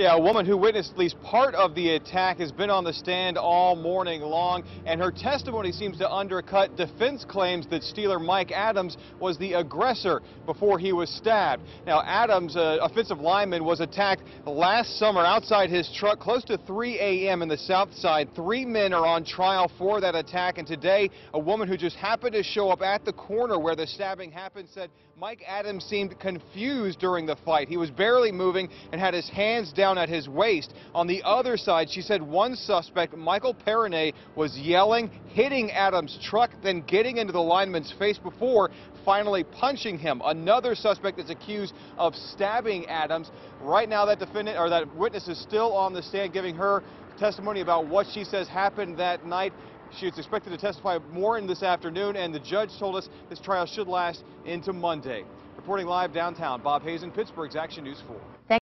Yeah, a woman who witnessed at least part of the attack has been on the stand all morning long, and her testimony seems to undercut defense claims that Steeler Mike Adams was the aggressor before he was stabbed. Now, Adams, offensive lineman, was attacked last summer outside his truck close to 3 a.m. in the south side. 3 men are on trial for that attack, and today a woman who just happened to show up at the corner where the stabbing happened said Mike Adams seemed confused during the fight. He was barely moving and had his hands down at his waist. On the other side, she said one suspect, Michael Perrinet, was yelling, hitting Adams' truck, then getting into the lineman's face before finally punching him. Another suspect is accused of stabbing Adams. Right now, that witness is still on the stand giving her testimony about what she says happened that night. She is expected to testify more in this afternoon, and the judge told us this trial should last into Monday. Reporting live downtown, Bob Hazen, Pittsburgh's Action News 4.